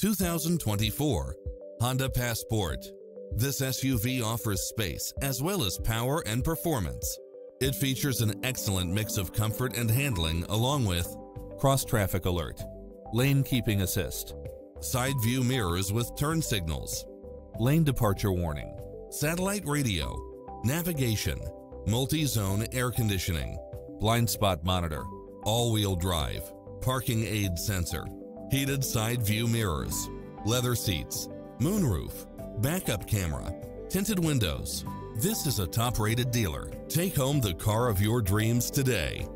2024 Honda Passport. This SUV offers space as well as power and performance. It features an excellent mix of comfort and handling along with cross-traffic alert, lane keeping assist, side view mirrors with turn signals, lane departure warning, satellite radio, navigation, multi-zone air conditioning, blind spot monitor, all-wheel drive, parking aid sensor, heated side view mirrors, leather seats, moonroof, backup camera, tinted windows. This is a top-rated dealer. Take home the car of your dreams today.